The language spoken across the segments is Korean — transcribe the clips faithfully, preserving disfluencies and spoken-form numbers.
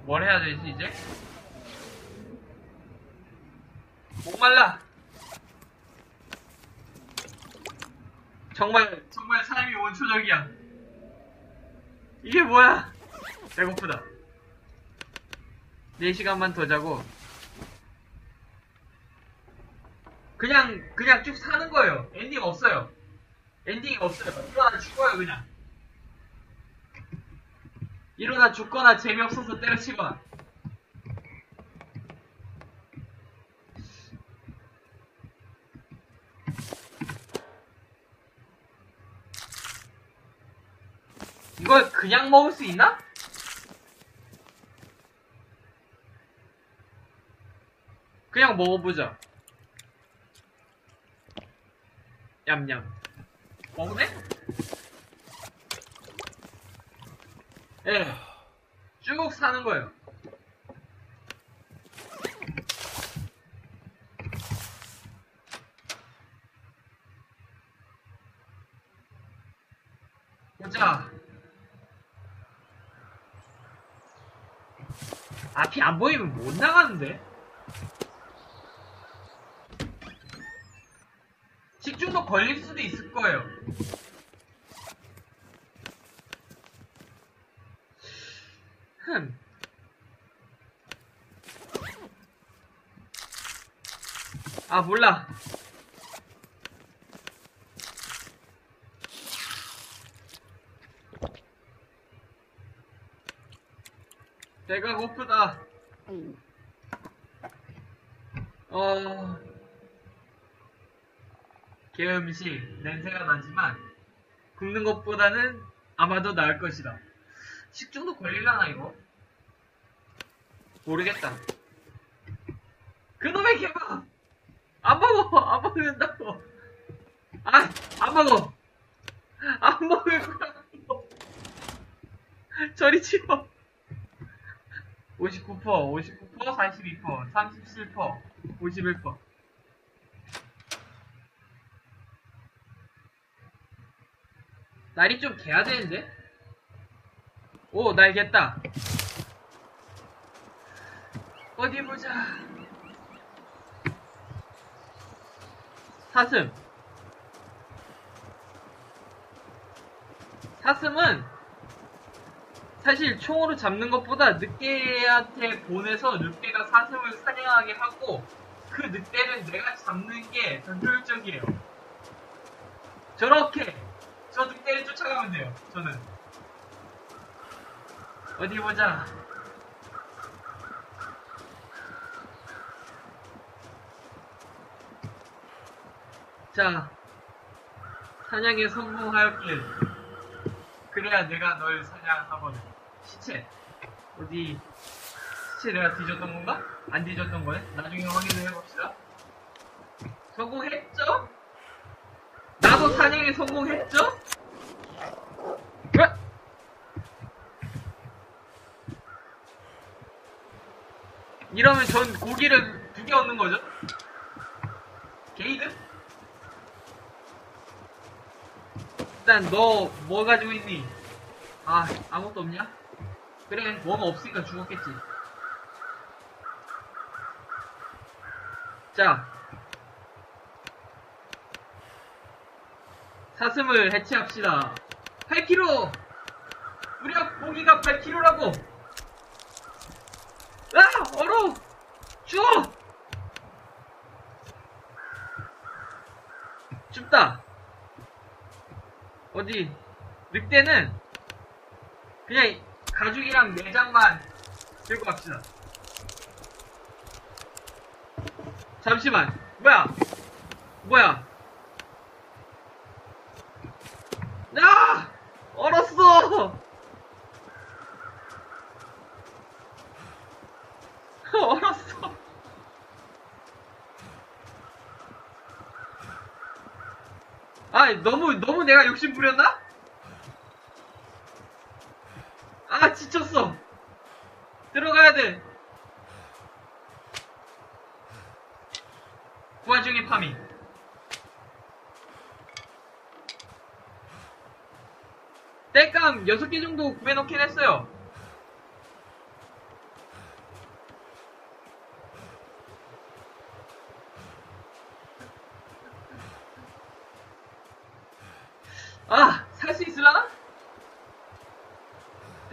뭘 해야 되지 이제? 목말라. 정말 정말 삶이 원초적이야. 이게 뭐야? 배고프다. 네 시간만 더 자고 그냥 그냥 쭉 사는 거예요. 엔딩 없어요. 엔딩이 없어요. 일어나 죽어요 그냥. 일어나 죽거나 재미없어서 때려치거나. 이걸 그냥 먹을 수 있나? 그냥 먹어보자. 얌얌. 먹네? 예. 네. 쭉 사는 거예요. 보자. 앞이 안 보이면 못 나가는데? 식중독 걸릴 수도 있을 거예요. 흠. 아, 몰라. 배가 고프다. 어... 개음식 냄새가 나지만 굽는 것보다는 아마도 나을 것이다. 식중독 걸릴라나 이거? 모르겠다. 그놈의 개가 안 먹어! 안 먹는다고! 아! 안 먹어! 안 먹을 거라고! 저리 치워! 오십구 퍼센트, 오십구 퍼센트, 사십이 퍼센트, 삼십칠 퍼센트, 오십일 퍼센트. 날이 좀 개야 되는데? 오, 날 겠다. 어디 보자. 사슴. 사슴은 사실 총으로 잡는 것보다 늑대한테 보내서 늑대가 사슴을 사냥하게 하고 그 늑대를 내가 잡는 게 더 효율적이에요. 저렇게 저 늑대를 쫓아가면 돼요. 저는 어디 보자. 자, 사냥에 성공하였길. 그래야 내가 널 사냥하거든. 시체 어디? 시체 내가 뒤졌던 건가? 안 뒤졌던 거네? 나중에 확인을 해봅시다. 성공했죠? 나도 사냥에 성공했죠? 으악! 이러면 전 고기를 두 개 얻는 거죠? 게이드? 일단 너 뭐 가지고 있니? 아, 아무것도 없냐? 그래, 뭐가 없으니까 죽었겠지. 자, 사슴을 해체합시다. 팔 킬로그램! 무려 고기가 팔 킬로그램라고! 아! 얼어! 추워! 춥다. 어디? 늑대는 그냥 가죽이랑 내장만 들고 갑시다. 잠시만. 뭐야? 뭐야? 아! 얼었어! 얼었어. 아, 너무, 너무 내가 욕심 부렸나? 아, 지쳤어. 들어가야 돼. 그 와중에 파밍. 땔감 여섯 개 정도 구해놓긴 했어요.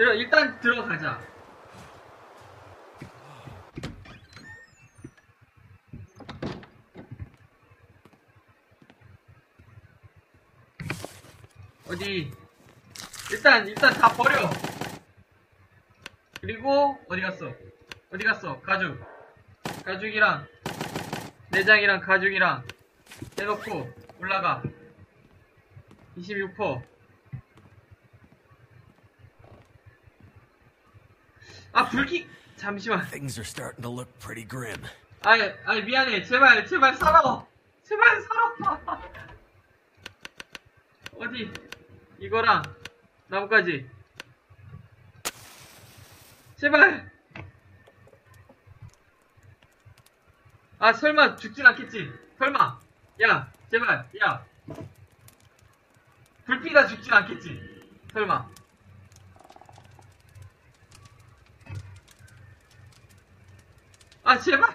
들어, 일단 들어가자. 어디, 일단, 일단 다 버려. 그리고, 어디 갔어? 어디 갔어? 가죽. 가죽이랑, 내장이랑 가죽이랑 해놓고, 올라가. 이십육 퍼센트. 아, 불키, 잠시만. Things are starting to look pretty grim. 아이, 아이, 미안해. 제발, 제발 살아. 제발 살아봐. 어디, 이거랑, 나뭇가지. 제발. 아, 설마 죽진 않겠지? 설마. 야, 제발, 야. 불피가 죽진 않겠지? 설마. 아, 제발.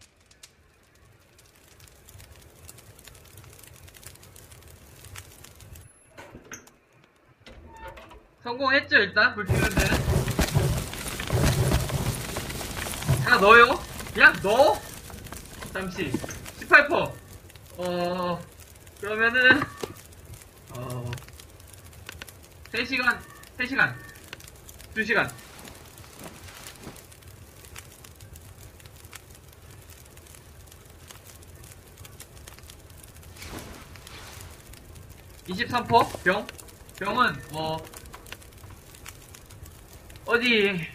성공했죠, 일단. 불 피는 데는. 다 넣어요. 그냥 넣어. 잠시. 십팔 퍼센트. 어, 그러면은, 어, 세 시간, 세 시간, 두 시간. 이십삼 퍼센트? 병? 병은, 어, 어디,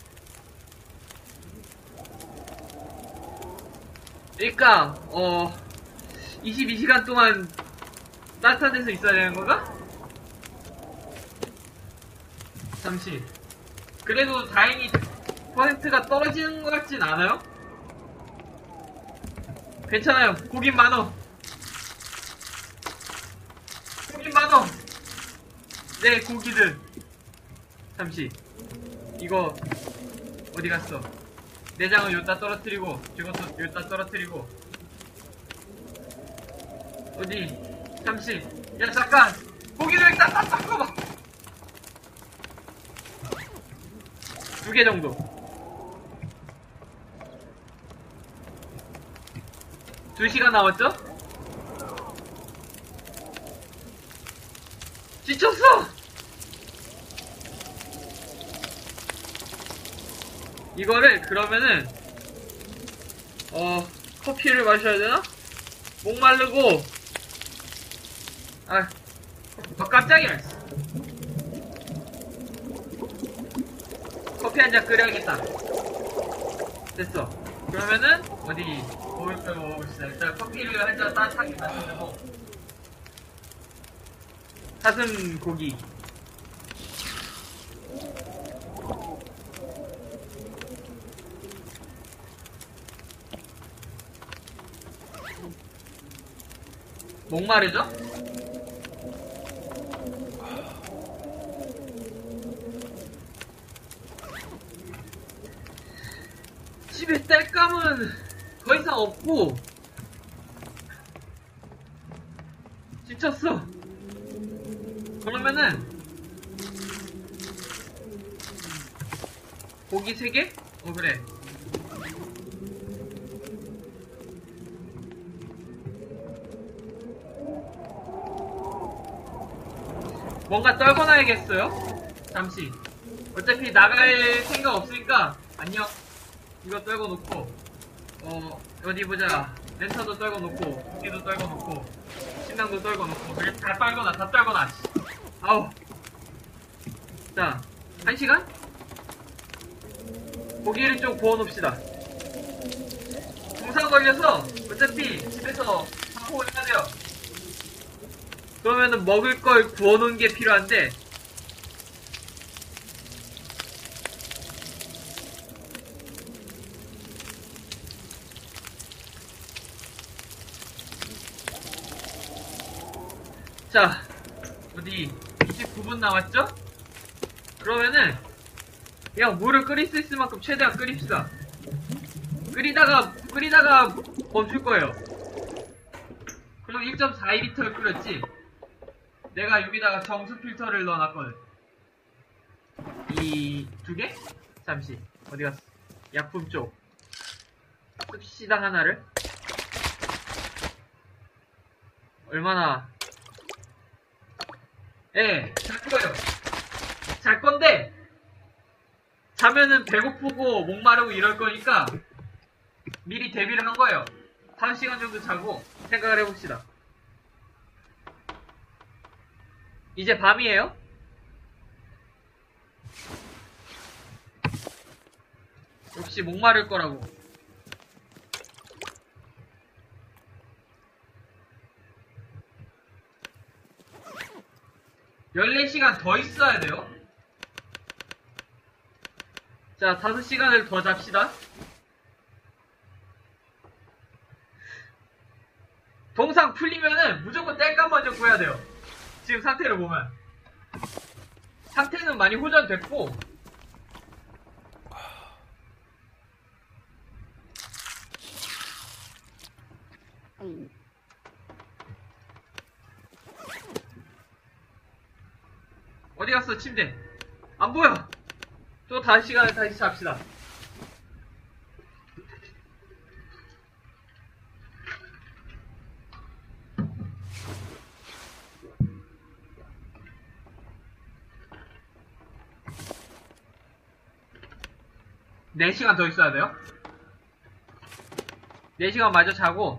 그러니까, 어, 이십이 시간 동안 따뜻한 데서 있어야 되는 건가? 잠시. 그래도 다행히 퍼센트가 떨어지는 것 같진 않아요? 괜찮아요. 고긴 많어. 고긴 많어. 네, 고기들. 잠시. 이거, 어디 갔어? 내장은 여기다 떨어뜨리고, 저것도 여기다 떨어뜨리고. 어디? 잠시. 야, 잠깐! 고기를 일단 다 닦아봐! 두 개 정도. 두 시간 남았죠? 지쳤어! 이거를, 그러면은, 어, 커피를 마셔야 되나? 목마르고, 아, 어, 깜짝이야. 커피 한 잔 끓여야겠다. 됐어. 그러면은, 어디, 먹을 거 먹읍시다. 일단 커피를 한 잔 따뜻하게 마시고, 사슴 고기. 목마르죠? 집에 땔감은 더 이상 없고 지쳤어. 그러면은 고기 세 개? 어 그래. 뭔가 떨궈놔야겠어요. 잠시. 어차피 나갈 생각 없으니까 안녕. 이거 떨궈놓고 어 어디 보자. 랜턴도 떨궈놓고 고기도 떨궈놓고 식량도 떨궈놓고 그냥 다 떨궈놔. 다 떨궈놔. 아우. 자, 한 시간? 고기를 좀 구워놓읍시다. 공사 걸려서 어차피 집에서 방콕을 해야 돼요. 그러면은 먹을 걸 구워놓은 게 필요한데 자, 어디 이십구 분 남았죠? 그러면은 그냥 물을 끓일 수 있을 만큼 최대한 끓입시다. 끓이다가 끓이다가 멈출 거예요. 그럼 일 점 사이 리터를 끓였지. 내가 여기다가 정수 필터를 넣어놨거든. 이 두 개? 잠시 어디 갔어? 약품 쪽 씁시다 하나를. 얼마나? 예, 잘 거예요. 잘 건데 자면은 배고프고 목마르고 이럴 거니까 미리 대비를 한 거예요. 다섯 시간 정도 자고 생각을 해봅시다. 이제 밤이에요? 역시 목마를 거라고. 열네 시간 더 있어야 돼요. 자, 다섯 시간을 더 잡시다. 동상 풀리면은 무조건 땔감 먼저 구해야 돼요. 지금 상태를 보면. 상태는 많이 호전됐고, 어디 갔어, 침대? 안 보여! 또 다섯 시간을 다시 잡시다. 네 시간 더 있어야 돼요? 네 시간 마저 자고,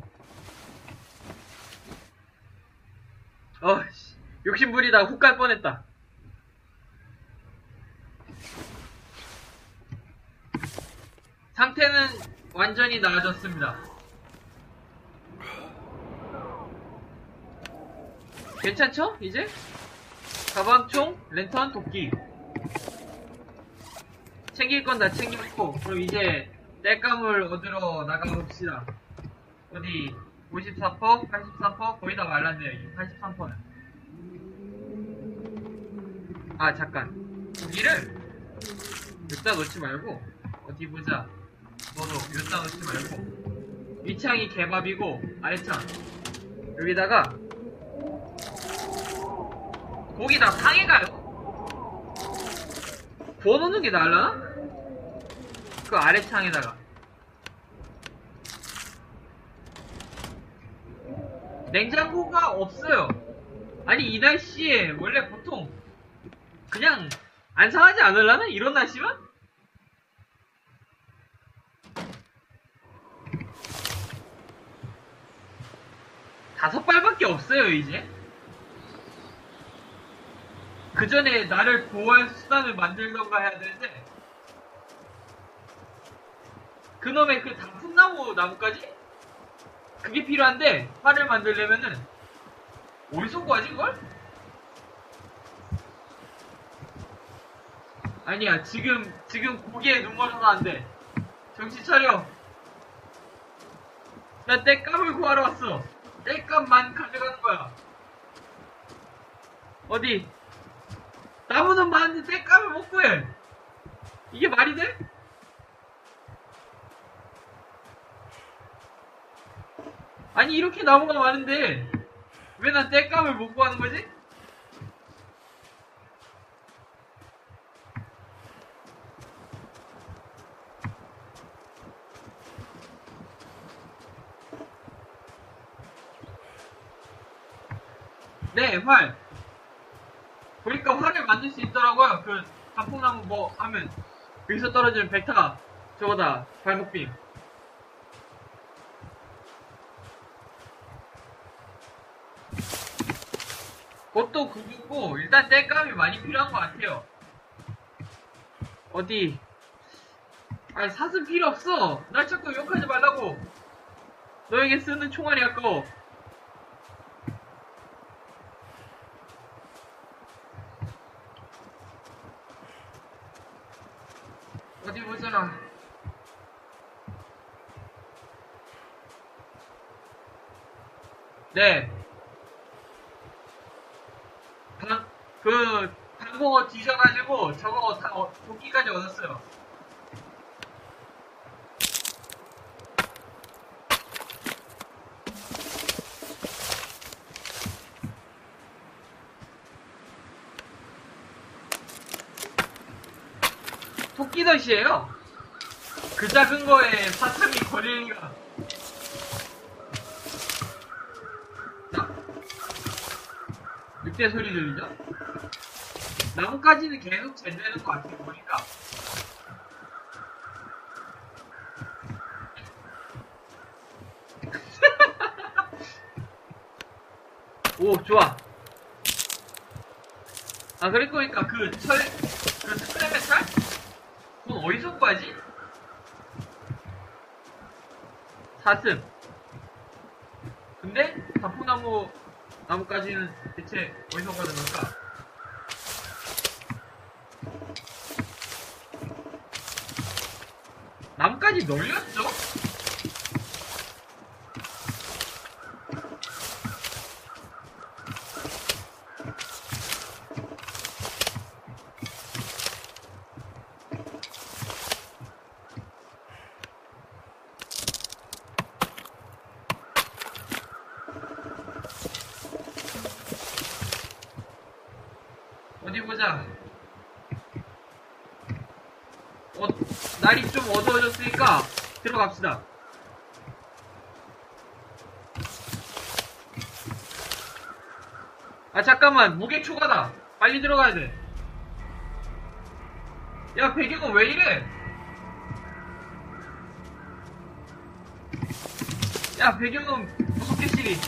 어씨, 욕심부리다 훅 갈 뻔했다. 상태는 완전히 나아졌습니다. 괜찮죠? 이제? 가방총, 랜턴, 도끼 챙길 건 다 챙겼고, 그럼 이제 땔감을 얻으러 나가봅시다. 어디 오십사 퍼센트, 팔십삼 퍼센트 거의 다 말랐네요. 팔십삼 퍼센트는. 아 잠깐, 고기를 여기다 넣지 말고 어디 보자. 너도 여기다 넣지 말고 위창이 개밥이고 아래창 여기다가 고기 다 상해가요. 구워놓는 게 나을라나? 그 아래창에다가 냉장고가 없어요. 아니 이 날씨에 원래 보통 그냥 안 상하지 않을라나? 이런 날씨면? 다섯 발밖에 없어요 이제. 그 전에 나를 보호할 수단을 만들던가 해야 되는데 그놈의 그 단풍나무 나무까지? 그게 필요한데 활을 만들려면은 어디서 구하지 그걸? 아니야 지금 지금 고기에 눈 멀어서 안돼. 정신 차려. 나 땔감을 구하러 왔어. 땔감만 가져가는 거야. 어디? 나무는 많은데 땔감을 못 구해. 이게 말이 돼? 아니 이렇게 나무가 많은데 왜 난 땔감을 못 구하는 거지? 네, 활. 보니까 활을 만들 수 있더라고요. 그 단풍나무 뭐 하면 여기서 떨어지는 백타 저거다 발목빔. 그것도 그거고 일단 땔감이 많이 필요한 것 같아요. 어디? 아니 사슴 필요 없어. 날 자꾸 욕하지 말라고. 너에게 쓰는 총알이 아까워. 어디 보자. 네. 방, 그, 방공어 뒤져가지고 저거 다, 어, 도끼까지 얻었어요. 토끼덫이에요. 그 작은 거에 사탕이 걸릴 리가. 자, 늑대 소리 들리죠? 나뭇가지는 계속 젠되는 것 같아 보니까. 오, 좋아. 아, 그러고 보니까 그 철, 그 스크랩 메탈? 그건 어디서 구하지? 사슴. 근데 단풍나무 나무까지는 대체 어디서 가는 걸까? 나무까지 널렸죠? 어디 보자. 어, 날이 좀 어두워졌으니까 들어갑시다. 아, 잠깐만. 무게 초과다. 빨리 들어가야 돼. 야, 배경은 왜 이래? 야, 배경은 무섭게 시리.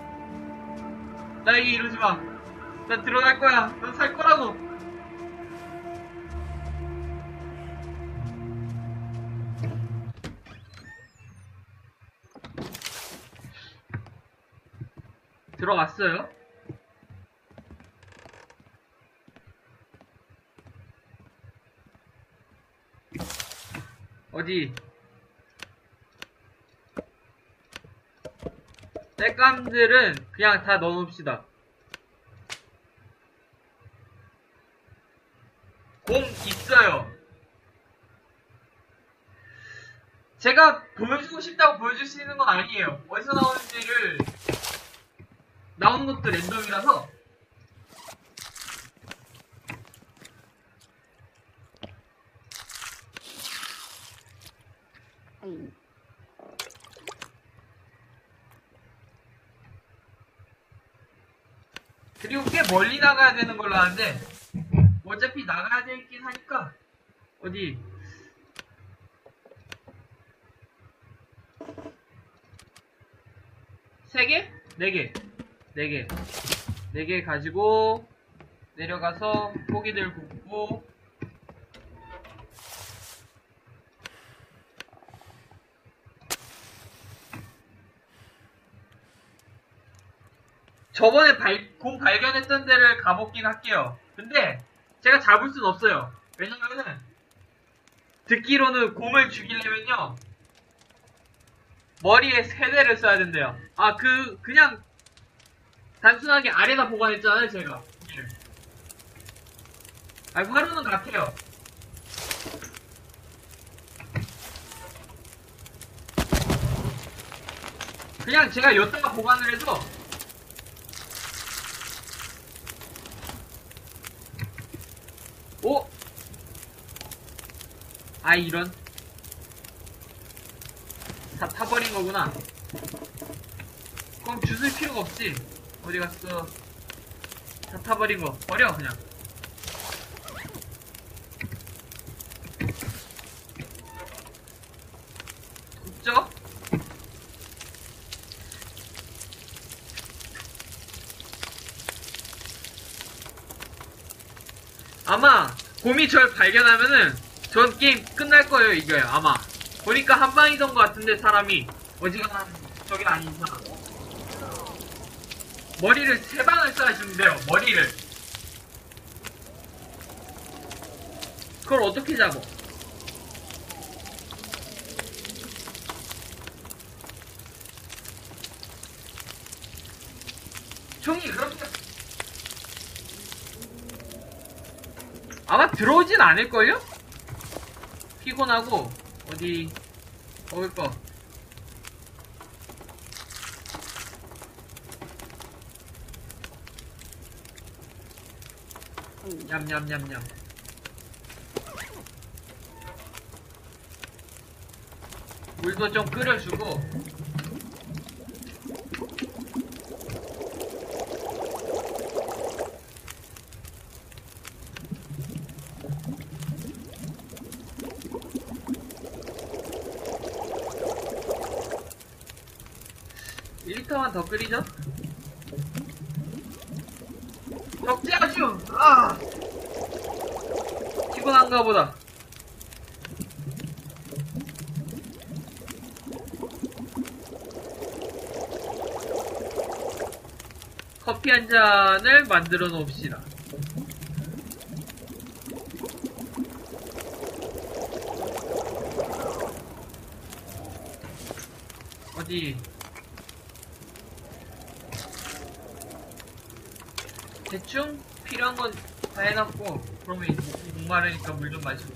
나에게 이러지 마. 난 들어갈 거야. 난 살 거라고. 들어갔어요? 어디? 땔감들은 그냥 다 넣어놓읍시다. 곰 있어요. 제가 보여주고 싶다고 보여줄 수 있는 건 아니에요. 어디서 나오는지를 나오는 것도 랜덤이라서. 그리고 꽤 멀리 나가야 되는 걸로 아는데 어차피 나가야 되긴 하니까. 어디? 세 개? 네 개. 네 개. 네 개 가지고 내려가서 고기들 굽고. 저번에 발, 곰 발견했던 데를 가보긴 할게요. 근데 제가 잡을 순 없어요. 왜냐면은 듣기로는 곰을 죽이려면요 머리에 세 대를 써야 된대요. 아, 그 그냥 단순하게 아래다 보관했잖아요, 제가. 아, 화로는 같아요. 그냥 제가 여기다가 보관을 해서. 오! 아, 이런. 다 타버린 거구나. 그럼 주술 필요가 없지. 어디 갔어? 다 타버린 거. 버려, 그냥. 굽죠? 아마 곰이 절 발견하면은 전 게임 끝날 거예요. 이거요 아마. 보니까 한 방이던 것 같은데 사람이 어지간한 저게 아닌 이상 머리를 세 방을 쏴주는데요. 머리를. 그걸 어떻게 잡어? 총이 그렇게 아마 들어오진 않을걸요? 피곤하고 어디 먹을 거. 냠냠냠냠. 물도 좀 끓여주고. 일 리터만 더 끓이죠? 적지 아주! 아! 피곤한가 보다. 커피 한 잔을 만들어 놓읍시다. 어디? 대충 필요한 건 다 해놨고, 그러면 이제 목마르니까 물 좀 마시고.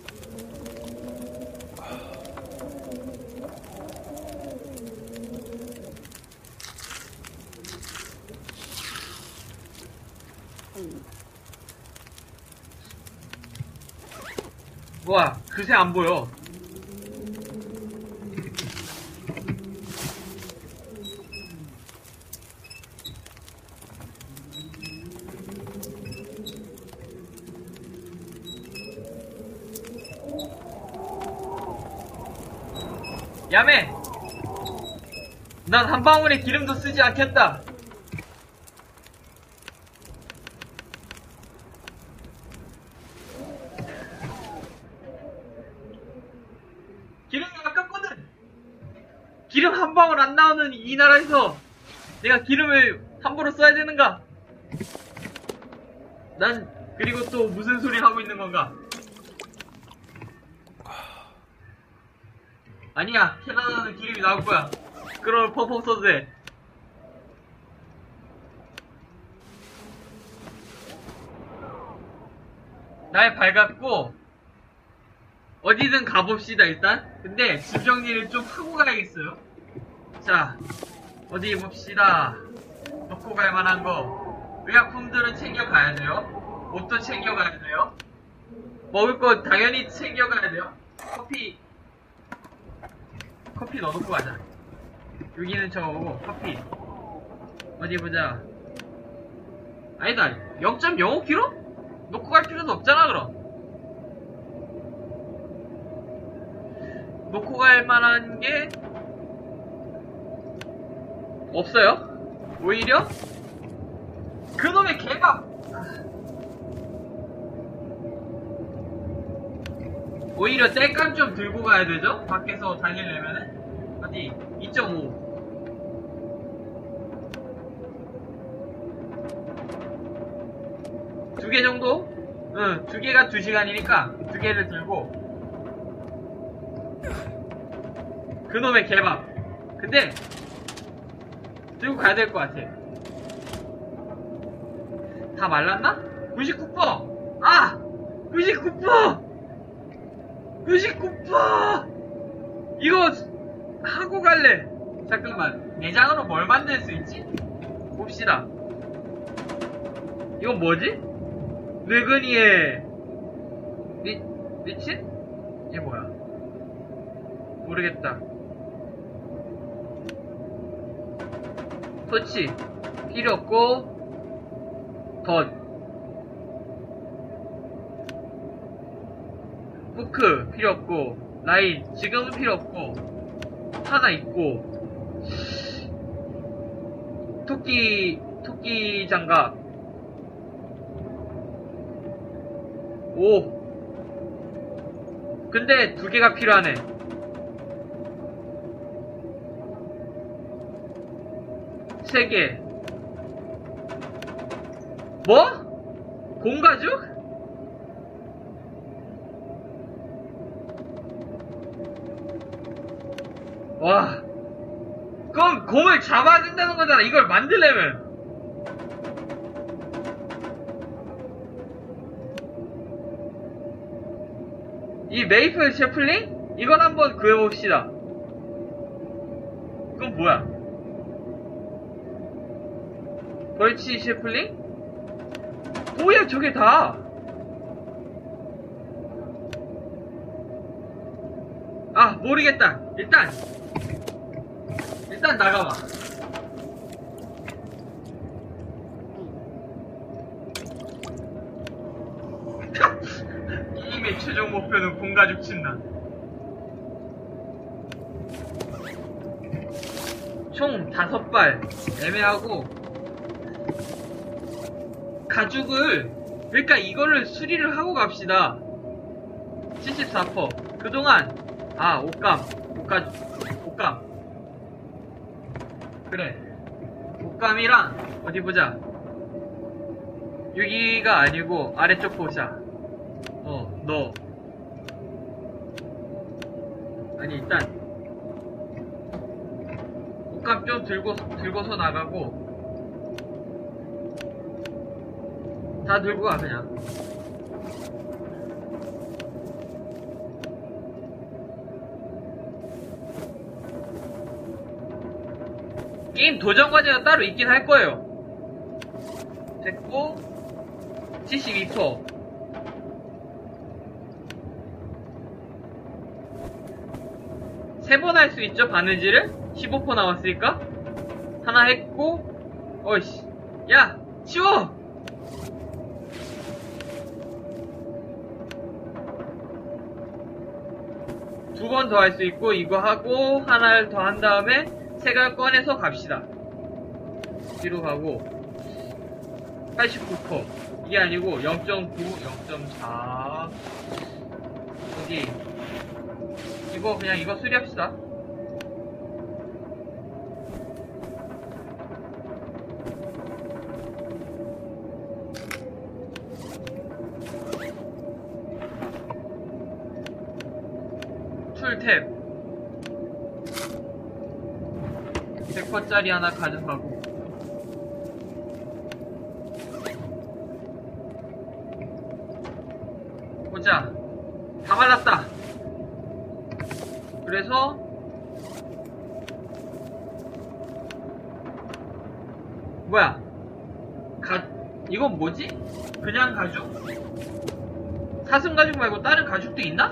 와, 그새 안 보여. 야매! 난 한 방울의 기름도 쓰지 않겠다. 기름이 아깝거든. 기름 한 방울 안 나오는 이 나라에서 내가 기름을 함부로 써야 되는가? 난 그리고 또 무슨 소리 하고 있는 건가? 아니야, 캐나다는 기름이 나올 거야. 그럼 펑펑 써도 돼. 날 밝았고 어디든 가봅시다 일단. 근데 집 정리를 좀 하고 가야겠어요. 자, 어디 봅시다. 놓고 갈 만한 거. 의약품들은 챙겨가야 돼요. 옷도 챙겨가야 돼요. 먹을 거 당연히 챙겨가야 돼요. 커피 커피 넣어놓고 가자. 여기는 저거고 커피 어디 보자. 아니다, 영 점 영오 킬로그램? 놓고 갈 필요도 없잖아. 그럼 놓고 갈 만한 게 없어요. 오히려 그놈의 개밥. 오히려 땔감 좀 들고 가야 되죠? 밖에서 달리려면은. 어디? 이 점 오. 두 개 정도? 응, 두 개가 두 시간이니까 두 개를 들고. 그놈의 개밥. 근데 들고 가야 될 것 같아. 다 말랐나? 구십구 퍼센트! 아! 구십구 퍼센트! 구십구 퍼센트! 이거 하고 갈래. 잠깐만, 내장으로 뭘 만들 수 있지? 봅시다. 이건 뭐지? 늙은이의 리, 리친? 이게 뭐야? 모르겠다. 터치 필요 없고 덧 후크 필요 없고 라인 지금은 필요 없고 하나 있고 토끼 토끼 장갑. 오, 근데 두 개가 필요하네. 세 개. 뭐? 공가죽? 와, 그럼 곰을 잡아야 된다는 거잖아. 이걸 만들려면. 이 메이플 셰플링? 이건 한번 구해봅시다. 그건 뭐야? 벌치 셰플링? 뭐야 저게 다? 아, 모르겠다. 일단 일단 나가봐. 게임의 최종 목표는 공가죽 친다. 총 다섯 발 애매하고 가죽을 그러니까 이거를 수리를 하고 갑시다. 칠십사 퍼센트 그동안 아 옷감 옷가죽 옷감 그래 옷감이랑 어디 보자. 여기가 아니고 아래쪽 보자. 어 너 아니 일단 옷감 좀 들고 들고서 나가고 다 들고 가 그냥. 게임 도전 과제가 따로 있긴 할 거예요. 됐고 칠십이 퍼센트 세 번 할 수 있죠 바느질을? 십오 퍼센트 남았으니까 하나 했고 어이씨 야 치워! 두 번 더 할 수 있고 이거 하고 하나를 더 한 다음에 색을 꺼내서 갑시다. 뒤로 가고 팔십구 퍼센트 이게 아니고 영 점 구, 영 점 사 여기 이거 그냥 이거 수리합시다. 툴탭 백 퍼센트짜리 하나 가져가고 보자. 다 말랐다. 그래서 뭐야 가 이건 뭐지? 그냥 가죽? 사슴 가죽 말고 다른 가죽도 있나?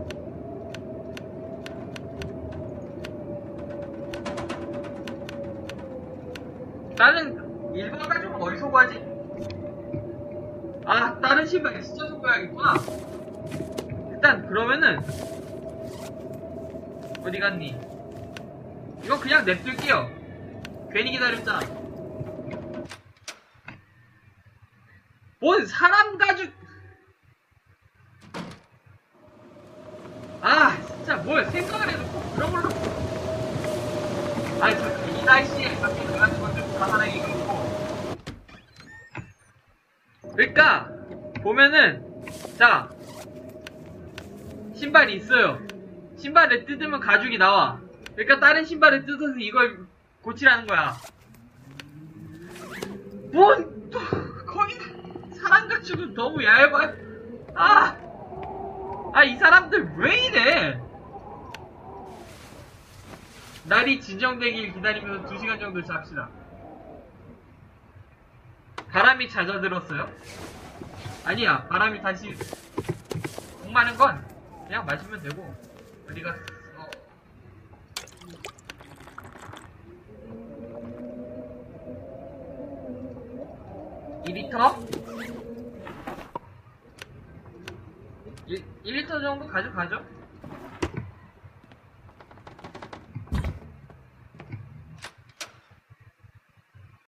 다른 일반 가죽은 어디서 구하지? 아 다른 신발 엑스쳐서 구해야겠구나. 일단 그러면은 어디 갔니? 이거 그냥 냅둘게요. 괜히 기다렸잖아. 뭔 사람 가죽 아 진짜 뭘 생각을 해도 꼭 그런 걸로 아니 잠깐 이 날씨에 밖에 나가는 건데 다 하나 이거 있고 그러니까 보면은 자 신발이 있어요. 신발을 뜯으면 가죽이 나와. 그러니까 다른 신발을 뜯어서 이걸 고치라는 거야. 뭔 또 거기 사람 가죽은 너무 얇아. 아, 아 이 사람들 왜 이래? 날이 진정되길 기다리면서 두 시간 정도 잡시다. 바람이 잦아들었어요? 아니야, 바람이 다시 목마른 건 그냥 마시면 되고. 어디 갔어? 이 리터? 일, 일 리터 정도 가져가죠?